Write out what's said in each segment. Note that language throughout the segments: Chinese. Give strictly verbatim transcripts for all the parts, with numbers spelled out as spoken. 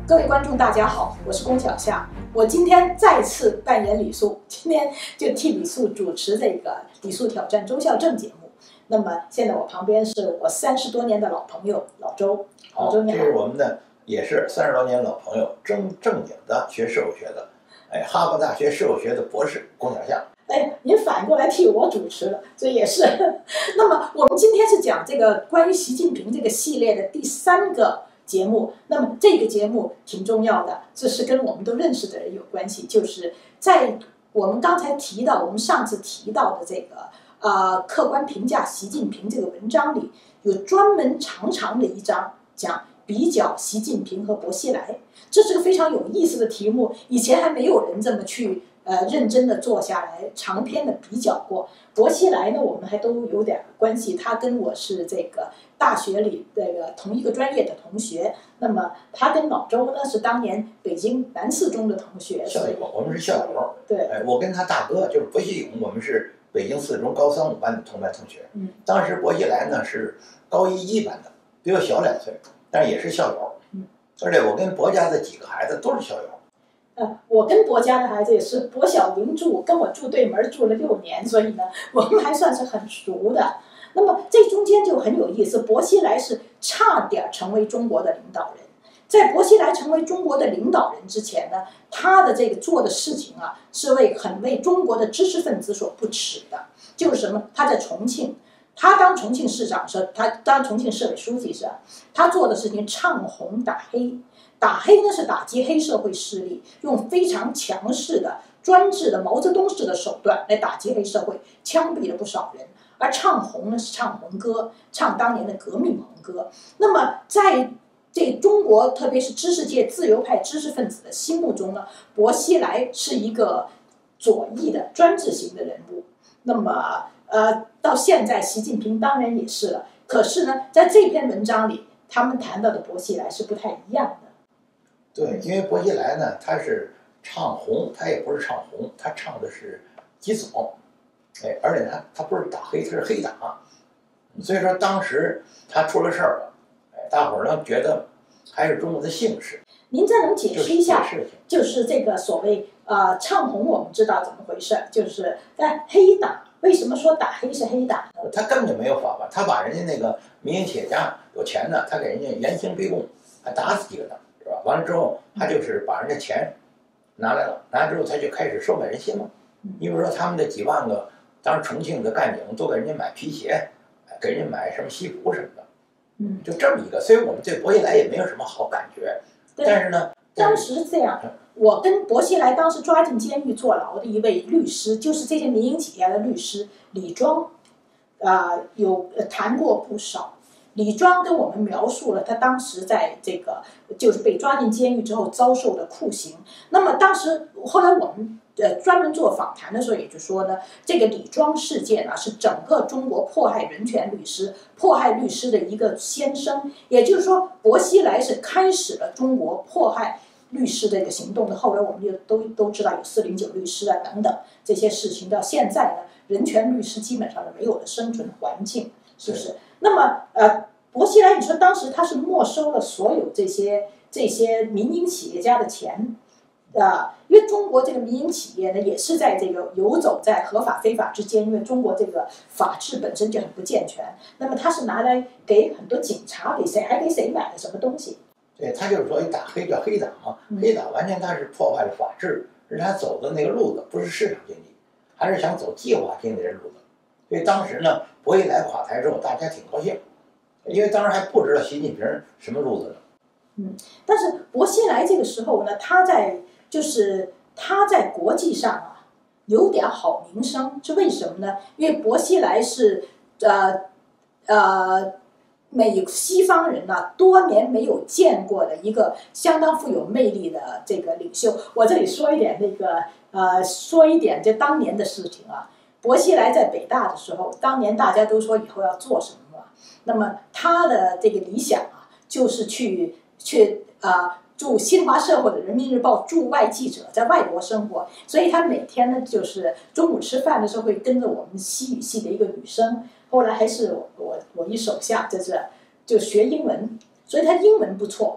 各位观众，大家好，我是龚小夏。我今天再次扮演李素，今天就替李素主持这个《李素挑战周孝正》节目。那么现在我旁边是我三十多年的老朋友老周。 好，这是我们的也是三十多年老朋友，正正经的学社会学的，哎，哈佛大学社会学的博士龚小夏。 哎，您反过来替我主持了，这也是。那么我们今天是讲这个关于习近平这个系列的第三个节目。那么这个节目挺重要的，这是跟我们都认识的人有关系，就是在我们刚才提到，我们上次提到的这个呃客观评价习近平这个文章里，有专门长长的一章讲比较习近平和薄熙来，这是个非常有意思的题目，以前还没有人这么去。呃，认真的坐下来长篇的比较过。薄熙来呢，我们还都有点关系，他跟我是这个大学里这个同一个专业的同学。那么他跟老周呢是当年北京南四中的同学， 校友，我们是校友。 对， 哎，我跟他大哥就是薄熙勇，我们是北京四中高三五班的同班同学。 嗯， 当时薄熙来呢是高一一班的，比我小两岁，但是也是校友。 嗯， 而且我跟薄家的几个孩子都是校友。 呃，我跟薄家的孩子也是薄晓灵住，跟我住对门住了六年，所以呢，我们还算是很熟的。那么这中间就很有意思，薄熙来是差点成为中国的领导人。在薄熙来成为中国的领导人之前呢，他的这个做的事情啊，是为很为中国的知识分子所不齿的。就是什么？他在重庆，他当重庆市长的时候，他当重庆市委书记时，他做的事情唱红打黑。打黑呢是打击黑社会势力，用非常强势的专制的毛泽东式的手段来打击黑社会，枪毙了不少人。而唱红呢是唱红歌，唱当年的革命红歌。那么在这中国，特别是知识界自由派知识分子的心目中呢，薄熙来是一个左翼的专制型的人物。那么呃，到现在习近平当然也是了。可是呢，在这篇文章里，他们谈到的薄熙来是不太一样的。 对，因为薄熙来呢，他是唱红，他也不是唱红，他唱的是极左，哎，而且他他不是打黑，他是黑打，所以说当时他出了事儿了，哎，大伙儿呢觉得还是中国的幸事。 您再能解释一下， 就是、 就是这个所谓呃唱红，我们知道怎么回事，就是但黑打为什么说打黑是黑打呢？ 他根本就没有法吧，他把人家那个民营企业家有钱的，他给人家严刑逼供，还打死几个呢。是吧？完了之后，他就是把人家钱拿来了，拿来之后他就开始收买人心了。你比如说他们的几万个，当时重庆的干警都给人家买皮鞋，给人家买什么西服什么的， 嗯， 就这么一个。所以我们对薄熙来也没有什么好感觉。但是呢， 当时这样，我跟薄熙来当时抓进监狱坐牢的一位律师，就是这些民营企业的律师李庄，啊、呃，有谈过不少。李庄跟我们描述了他当时在这个就是被抓进监狱之后遭受的酷刑。那么当时后来我们呃专门做访谈的时候，也就说呢，这个李庄事件啊是整个中国迫害人权律师、迫害律师的一个先声。也就是说，薄熙来是开始了中国迫害律师的一个行动的。后来我们就都都知道有四零九律师啊等等这些事情，到现在呢，人权律师基本上是没有了生存环境，是不是？那么，呃，薄熙来，你说当时他是没收了所有这些这些民营企业家的钱，呃，因为中国这个民营企业呢，也是在这个游走在合法非法之间，因为中国这个法治本身就很不健全。那么他是拿来给很多警察，给谁还给谁买了什么东西？ 对，他就是说一打黑叫黑打嘛，黑打完全他是破坏了法治，而他走的那个路子不是市场经济，还是想走计划经济的路子。所以当时呢，薄熙来垮台之后，大家挺高兴，因为当时还不知道习近平什么路子呢。 嗯，但是薄熙来这个时候呢，他在就是他在国际上啊有点好名声，是为什么呢？因为薄熙来是呃呃美西方人呢、啊、多年没有见过的一个相当富有魅力的这个领袖。我这里说一点那个呃说一点就当年的事情啊。薄熙来在北大的时候，当年大家都说以后要做什么嘛？那么他的这个理想啊，就是去去啊、呃、驻新华社或者人民日报驻外记者，在外国生活。所以他每天呢，就是中午吃饭的时候会跟着我们西语系的一个女生，后来还是我我我一手下，就是就学英文，所以他英文不错。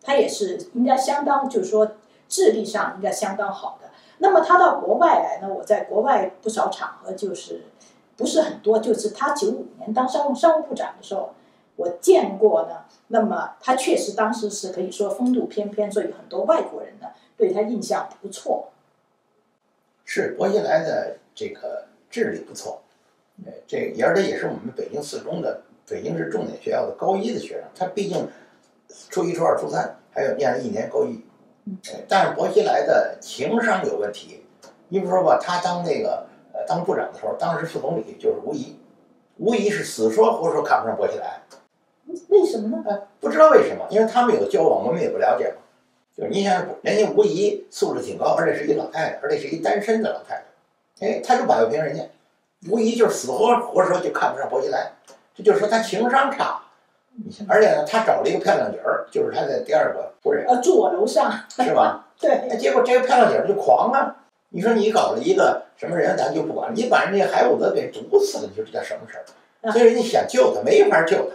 他也是应该相当，就是说智力上应该相当好的。那么他到国外来呢，我在国外不少场合就是不是很多，就是他九五年当商务商务部长的时候，我见过呢。那么他确实当时是可以说风度翩翩，所以很多外国人呢对他印象不错。 是薄熙来的这个智力不错，呃，这个而且也是我们北京四中的北京市重点学校的高一的学生，他毕竟初一、初二、初三，还有念了一年高一。呃，但是薄熙来的情商有问题。你比如说吧，他当那个呃当部长的时候，当时副总理就是吴仪，吴仪是死说活说看不上薄熙来。 为什么呢？ 呃，不知道为什么，因为他们有交往，我们也不了解嘛。就是你想，人家吴仪素质挺高，而且是一老太太，而且是一单身的老太太，哎，他就摆不平人家。吴仪就是死活活说就看不上薄熙来，这就是说他情商差。你想，而且呢，他找了一个漂亮姐儿，就是他的第二个夫人， 呃，住我楼上， 是吧？ 对。 哎，结果这个漂亮姐儿就狂啊！你说你搞了一个什么人，咱就不管，你把人家海伍德给毒死了，你说这叫什么事儿？所以人家想救他，没法救他。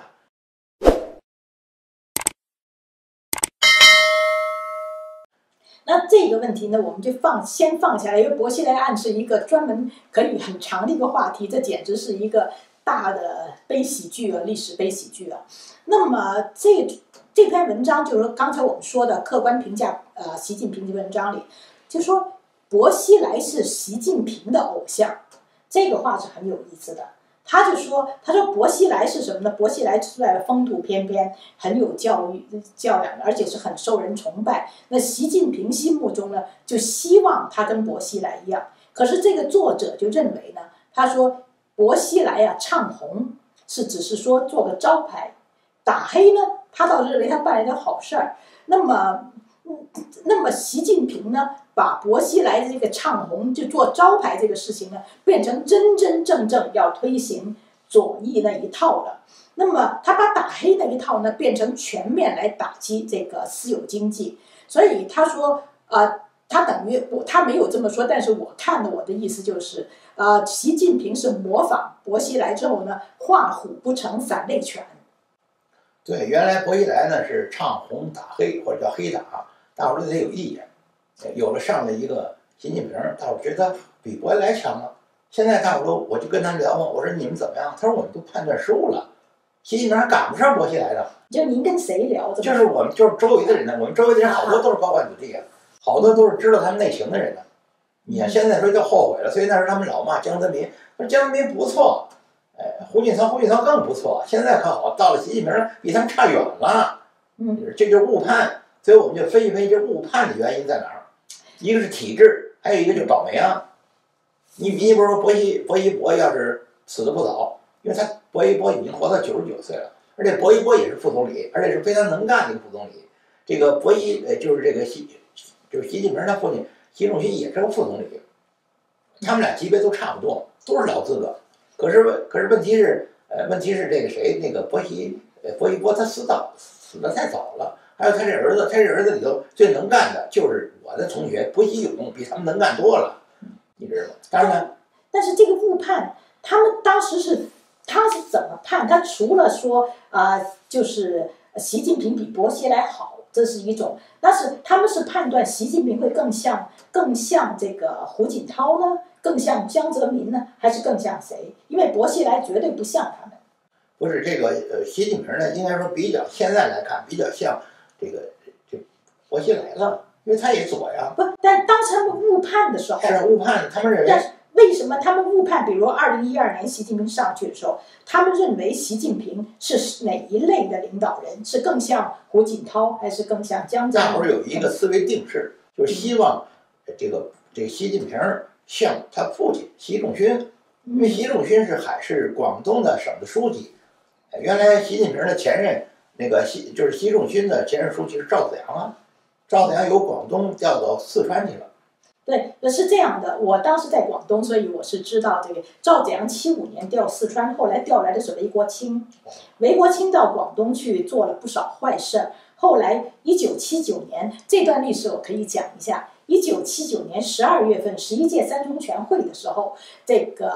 那这个问题呢，我们就放先放下来，因为薄熙来案是一个专门可以很长的一个话题，这简直是一个大的悲喜剧啊，历史悲喜剧啊。那么这这篇文章就是刚才我们说的客观评价，呃，习近平的文章里就说薄熙来是习近平的偶像，这个话是很有意思的。他就说，他说薄熙来是什么呢？薄熙来出来风度翩翩，很有教育教养，而且是很受人崇拜。那习近平心目中呢，就希望他跟薄熙来一样。可是这个作者就认为呢，他说薄熙来啊唱红是只是说做个招牌，打黑呢，他倒认为他办了点好事儿。那么，那么习近平呢？把薄熙来的这个唱红就做招牌这个事情呢，变成真真正正要推行左翼那一套了。那么他把打黑那一套呢，变成全面来打击这个私有经济。所以他说，呃，他等于他没有这么说，但是我看的我的意思就是，呃，习近平是模仿薄熙来之后呢，画虎不成反类犬。 对，原来薄熙来呢是唱红打黑或者叫黑打，大伙儿对他有意见。有了上了一个习近平，大伙觉得比薄熙来强了。现在大伙都，我就跟他聊嘛，我说你们怎么样？他说我们都判断失误了，习近平还赶不上薄熙来的。 就您跟谁聊？ 就是我们，就是周围的人呢。我们周围的人好多都是高官子弟啊，好多都是知道他们内情的人呢。你看现在说就后悔了，所以那时候他们老骂江泽民，说江泽民不错，哎，胡锦涛胡锦涛更不错。现在可好，到了习近平比他们差远了。 嗯， 这就是误判。所以我们就分析分析这误判的原因在哪儿。一个是体制，还有一个就是倒霉啊！你你比如说薄熙薄熙博要是死得不早，因为他薄熙博已经活到九十九岁了，而且薄熙博也是副总理，而且是非常能干的一个副总理。这个薄熙呃就是这个习就是习近平他父亲习仲勋也是个副总理，他们俩级别都差不多，都是老资格。可是可是问题是呃问题是这个谁那个薄熙呃薄熙博他死早死得太早了。还有他这儿子，他这儿子里头最能干的就是我的同学薄熙勇，比他们能干多了，你知道吗？当然， 但是这个误判，他们当时是他是怎么判？他除了说啊、呃，就是习近平比薄熙来好，这是一种，但是他们是判断习近平会更像更像这个胡锦涛呢，更像江泽民呢，还是更像谁？因为薄熙来绝对不像他们。 不是这个呃，习近平呢，应该说比较现在来看比较像。这个这薄熙来了，因为他也左呀。 不，但当时他们误判的时候， 是误判，他们认为。 但是为什么他们误判？比如二零一二年习近平上去的时候，他们认为习近平是哪一类的领导人？是更像胡锦涛，还是更像江泽民？ 大伙儿有一个思维定式，就是希望这个这个习近平像他父亲习仲勋，因为习仲勋是海是广东的省的书记，原来习近平的前任。那个习就是习仲勋的前任书记是赵子阳啊，赵子阳由广东调到四川去了。 对，是这样的。我当时在广东，所以我是知道这个赵子阳七五年调四川，后来调来的是韦国清。韦国清到广东去做了不少坏事。后来一九七九年这段历史我可以讲一下。一九七九年十二月份，十一届三中全会的时候，这个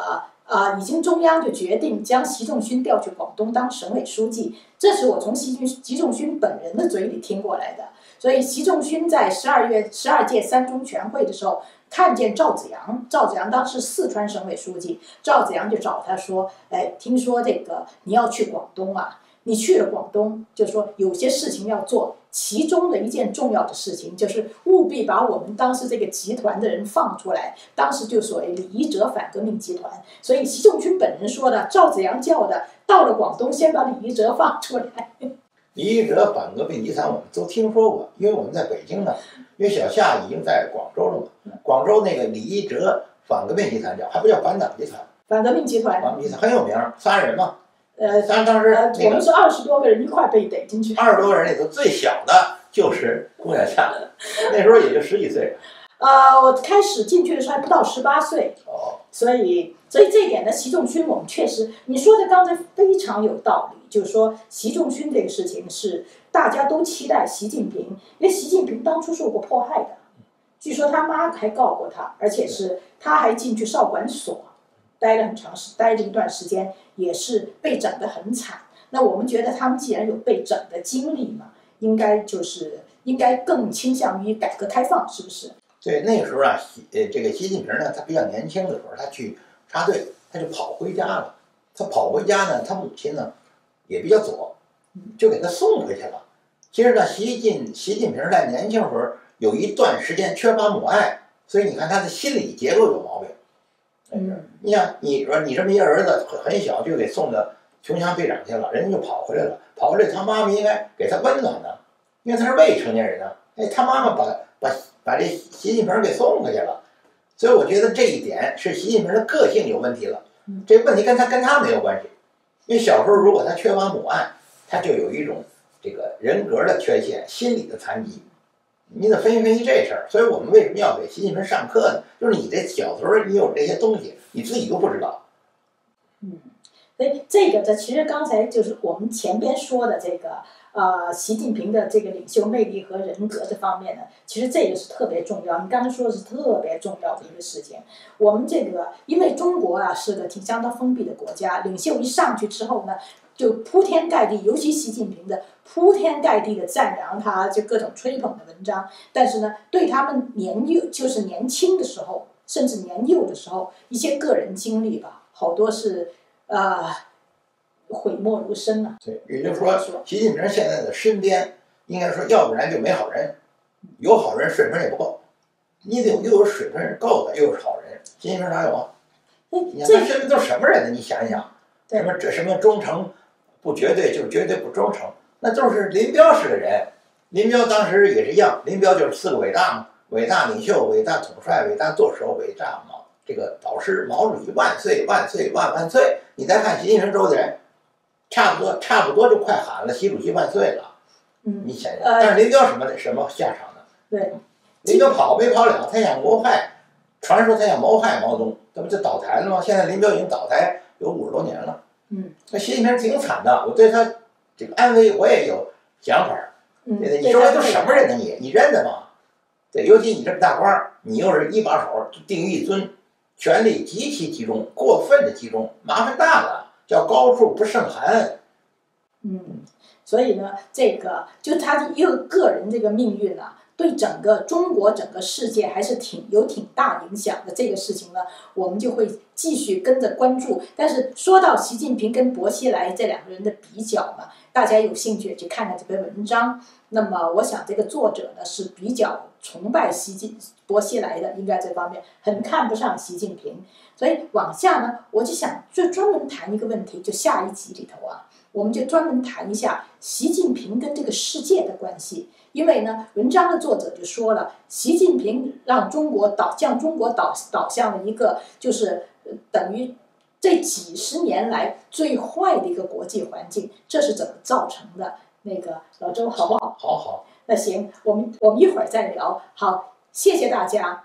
啊、已经中央就决定将习仲勋调去广东当省委书记，这是我从习仲习仲勋本人的嘴里听过来的。所以习仲勋在十二月十二届三中全会的时候，看见赵紫阳，赵紫阳当时四川省委书记，赵紫阳就找他说：“哎，听说这个你要去广东啊？你去了广东，就说有些事情要做，其中的一件重要的事情就是务必把我们当时这个集团的人放出来。当时就所谓李一哲反革命集团，所以习仲勋本人说的，赵紫阳叫的，到了广东先把李一哲放出来。” 李一哲反革命集团我们都听说过，因为我们在北京呢，因为小夏已经在广州了嘛。广州那个李一哲反革命集团叫，还不叫反党集团， 反革命集团， 反革命集团很有名，仨人嘛。 呃， 咱当时、那个、 我们是二十多个人一块被逮进去。 二十多个人里头最小的就是顾小夏，那时候也就十几岁。 呃，我开始进去的时候还不到十八岁。 哦。 所以，所以这一点呢，习仲勋我们确实，你说的刚才非常有道理，就是说习仲勋这个事情是大家都期待习近平，因为习近平当初受过迫害的，据说他妈还告过他，而且是他还进去少管所待了很长时，待了一段时间，也是被整得很惨。那我们觉得他们既然有被整的经历嘛，应该就是应该更倾向于改革开放，是不是？ 对，那个时候啊，习呃这个习近平呢，他比较年轻的时候，他去插队，他就跑回家了。他跑回家呢，他母亲呢也比较左，就给他送回去了。其实呢，习近习近平在年轻时候有一段时间缺乏母爱，所以你看他的心理结构有毛病。嗯，你想，你说你这么一儿子很小就给送到穷乡僻壤去了，人家就跑回来了，跑回来他妈妈应该给他温暖呢，因为他是未成年人呢。哎，他妈妈把把。把这习近平给送回去了，所以我觉得这一点是习近平的个性有问题了。这个问题跟他跟他没有关系，因为小时候如果他缺乏母爱，他就有一种这个人格的缺陷、心理的残疾。你得分析分析这事儿。所以我们为什么要给习近平上课呢？就是你这小时候你有这些东西，你自己都不知道。 嗯，所以这个这其实刚才就是我们前边说的这个。呃，习近平的这个领袖魅力和人格这方面呢，其实这个是特别重要。你刚才说的是特别重要的一个事情。我们这个，因为中国啊是个挺相当封闭的国家，领袖一上去之后呢，就铺天盖地，尤其习近平的铺天盖地的赞扬他，就各种吹捧的文章。但是呢，对他们年幼，就是年轻的时候，甚至年幼的时候，一些个人经历吧，好多是呃。讳莫如深了、啊。 对，也就是说，习近平现在的身边，应该说，要不然就没好人，有好人水平也不够，你得又有水平够的，又是好人。习近平哪有啊？你看他身边都什么人呢？你想一想，什么这什么忠诚不绝对，就是绝对不忠诚，那都是林彪式的人。林彪当时也是一样，林彪就是四个伟大嘛：伟大领袖、伟大统帅、伟大舵手、伟大毛这个导师。毛主席万岁万岁万万岁！你再看习近平周的人。差不多，差不多就快喊了“习主席万岁”了。 嗯， 你想想，但是林彪什么什么下场呢？ 对， 林彪跑没跑了，他想谋害，传说他想谋害毛泽东，这不就倒台了吗？现在林彪已经倒台有五十多年了。 嗯， 那习近平挺惨的，我对他这个安危我也有想法。 嗯， 对你说的都什么人呢？你你认得吗？对，尤其你这么大官，你又是一把手，定于一尊，权力极其集中，过分的集中，麻烦大了。叫高处不胜寒。 嗯，所以呢，这个就他一个个人这个命运啊，对整个中国、整个世界还是挺有挺大影响的。这个事情呢，我们就会继续跟着关注。但是说到习近平跟薄熙来这两个人的比较嘛，大家有兴趣去看看这篇文章。那么，我想这个作者呢是比较崇拜习近薄熙来的，应该这方面很看不上习近平。所以往下呢，我就想就专门谈一个问题，就下一集里头啊，我们就专门谈一下习近平跟这个世界的关系。因为呢，文章的作者就说了，习近平让中国导向中国导导向了一个就是等于这几十年来最坏的一个国际环境，这是怎么造成的？那个老周好不好？ 好好。 那行，我们我们一会儿再聊。好，谢谢大家。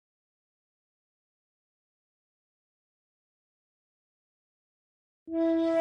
嗯。